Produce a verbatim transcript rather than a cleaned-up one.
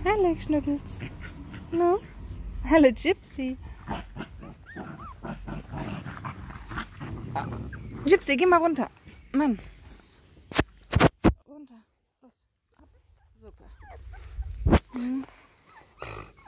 Hallo, Schnuckels. No? Hallo, Gypsy. Gypsy, geh mal runter. Mann. Runter. Los. Ab. Super. Hm.